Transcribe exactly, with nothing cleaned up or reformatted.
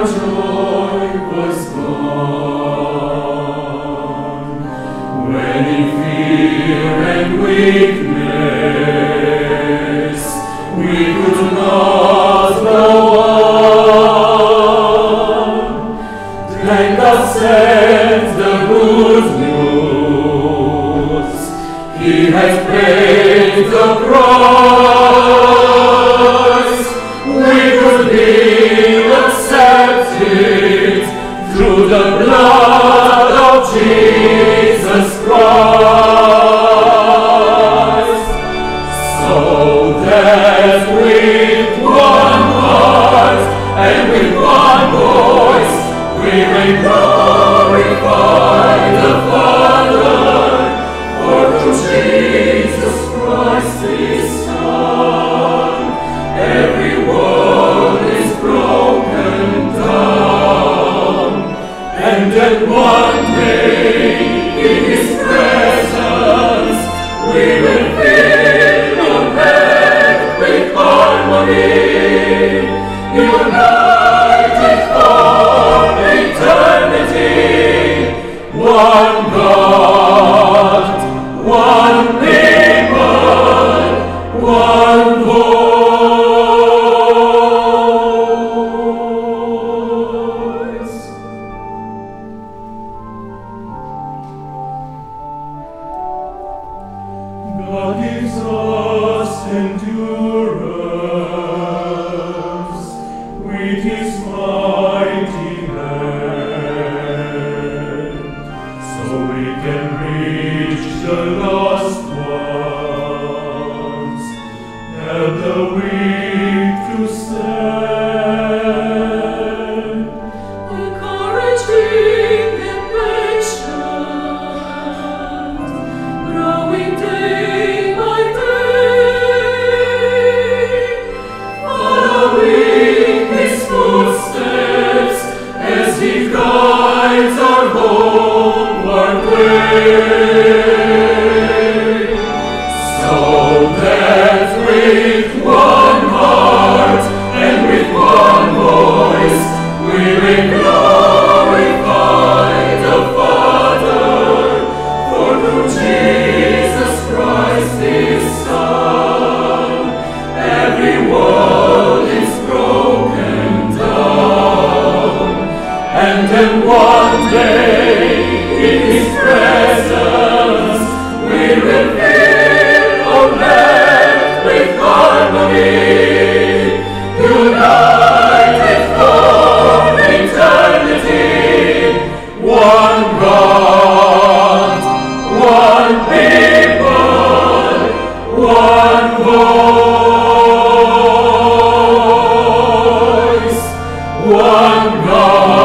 joy was gone, when in fear and weakness we could not go on, then God sent the good news. He has paid the price. We could be accepted through the blood of Jesus Christ, so that with one heart and with one voice we may glorify the Father, for through Jesus Christ His Son, every wall is broken down, and then one day in His presence we will fill on earth with harmony, united for eternity. One God, one people, one voice. God gives us endurance with His mighty hand, so we can reach the lost ones, help the weak to stand, encouraging and patient, growing day by day, following His footsteps as He guides our homeward way, so that with one heart and with one voice we may glorify the Father, for through Jesus Christ His Son, every wall is broken down, and then one day in His presence we will fill on earth with harmony, united for eternity. One God, one people, one voice. One God.